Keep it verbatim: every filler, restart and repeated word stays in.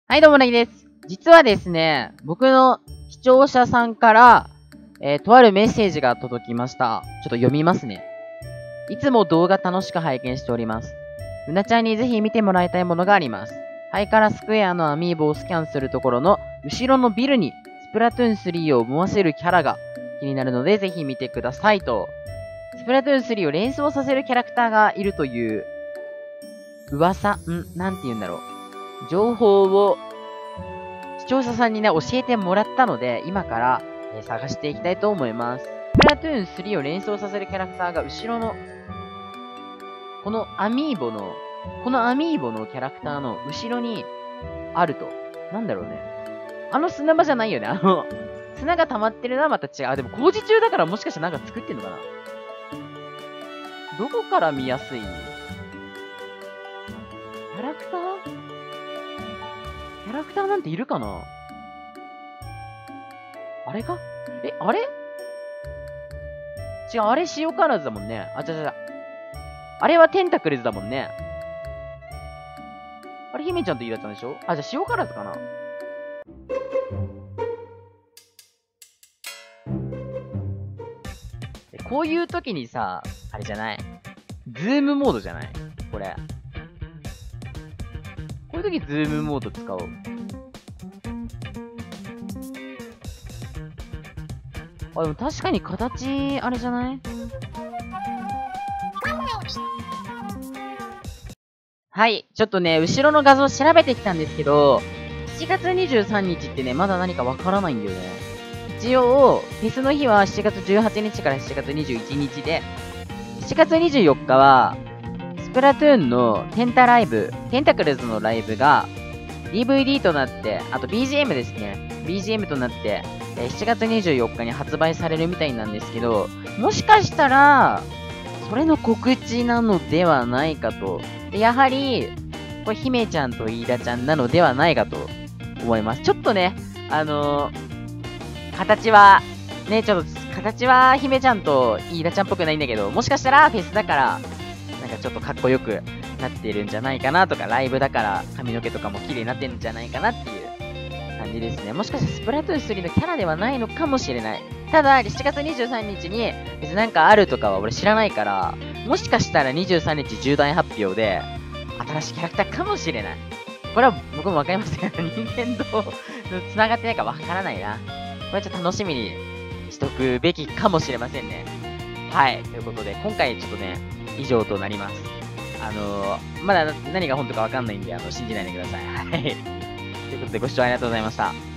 はい、どうもなぎです。実はですね、僕の視聴者さんから、えー、とあるメッセージが届きました。ちょっと読みますね。いつも動画楽しく拝見しております。うなちゃんにぜひ見てもらいたいものがあります。ハイカラスクエアのアミーボをスキャンするところの後ろのビルにスプラトゥーンスリーを思わせるキャラが気になるのでぜひ見てくださいと。スプラトゥーンスリーを連想させるキャラクターがいるという噂、んなんて言うんだろう。情報を視聴者さんにね、教えてもらったので、今から、えー、探していきたいと思います。スプラトゥーンスリーを連想させるキャラクターが後ろの、このアミーボの、このアミーボのキャラクターの後ろにあると。なんだろうね。あの砂場じゃないよね。あの、砂が溜まってるのはまた違う。あ、でも工事中だからもしかしたらなんか作ってんのかな。どこから見やすい？キャラクターキャラクターなんているかな？あれか？え、あれ？違う、あれ塩辛ずだもんね。あ、違う違う。あれはテンタクルズだもんね。あれ、姫ちゃんとイラちゃんでしょ？あ、じゃあ塩辛ずかな？こういう時にさ、あれじゃない？ズームモードじゃない？これ。こういう時ズームモード使おう。あ、でも確かに形、あれじゃない？はい。ちょっとね、後ろの画像調べてきたんですけど、しちがつにじゅうさんにちってね、まだ何かわからないんだよね。一応、フェスの日はしちがつじゅうはちにちからしちがつにじゅういちにちで、しちがつにじゅうよっかは、スプラトゥーンのテンタライブ、テンタクルズのライブが、ディーブイディー となって、あと ビージーエム ですね。ビージーエム となって、えー、しちがつにじゅうよっかに発売されるみたいなんですけど、もしかしたら、それの告知なのではないかと。でやはり、これ、姫ちゃんと飯田ちゃんなのではないかと思います。ちょっとね、あのー、形は、ね、ちょっと、形は姫ちゃんと飯田ちゃんっぽくないんだけど、もしかしたらフェスだから、なんかちょっとかっこよくなってるんじゃないかなとか、ライブだから髪の毛とかも綺麗になってるんじゃないかなっていう感じですね。もしかしてスプラトゥーンスリーのキャラではないのかもしれない。ただ、しちがつにじゅうさんにちに別になんかあるとかは俺知らないから、もしかしたらにじゅうさんにち重大発表で、新しいキャラクターかもしれない。これは僕もわかりません。任天堂繋がってないかわからないな。これはちょっと楽しみにしとくべきかもしれませんね。はい。ということで、今回ちょっとね、以上となります。あのー、まだ何が本当かわかんないんで、あの、信じないでください。はい。ということで、ご視聴ありがとうございました。